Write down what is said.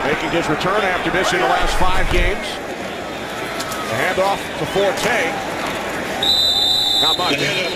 making his return after missing the last 5 games. The handoff to Forte. Not much.